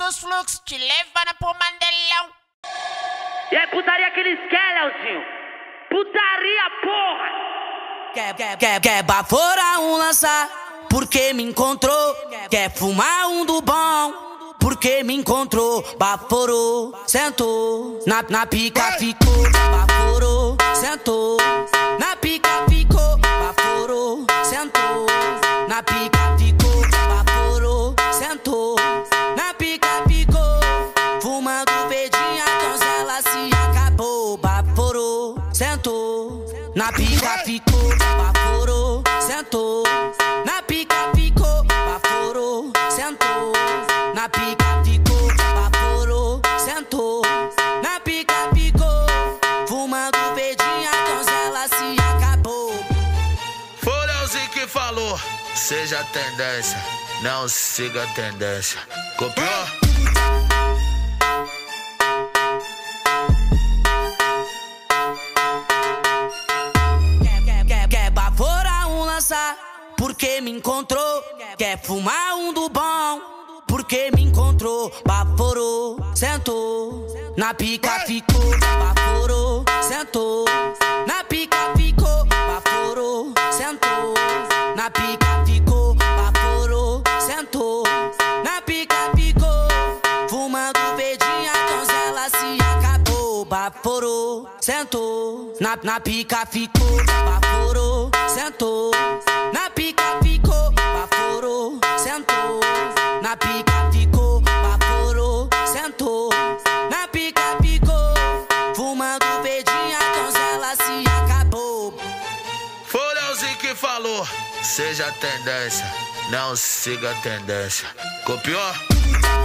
dos fluxos, te levando pro Mandelão. E aí, putaria que eles querem, Leozinho? Putaria, porra! Quer baforar um lançar, porque me encontrou. Quer fumar um do bom, porque me encontrou. Baforou, sentou, na pica ficou. Baforou, sentou, na pica ficou. Baforou, sentou, na pica ficou. Baforou, sentou, na pica ficou. Fumando verdinha, donzela se acabou. Baforou, sentou, na pica ficou. Baforou, sentou, na pica ficou. Baforou, sentou, na pica ficou. Baforou, sentou, na pica ficou. Fumando verdinha, donzela se acabou. Foi o Leozinho que falou: seja a tendência, não siga a tendência. Copiou? Quer baforar um lançar, porque me encontrou. Quer fumar um do bom, porque me encontrou. Baforou, sentou, na pica ficou. Baforou, sentou, na pica ficou. Baforou, sentou, na pica ficou. Baforou, sentou, na pica ficou. Fumando verdinha, donzela se acabou. Baforou, sentou, na pica ficou. Baforou, sentou, na pica ficou. Baforou, sentou, na pica ficou. Baforou, sentou, na pica ficou. Fumando verdinha, donzela se acabou. Foi o Leozinho que falou: seja a tendência, não siga a tendência. Copiou?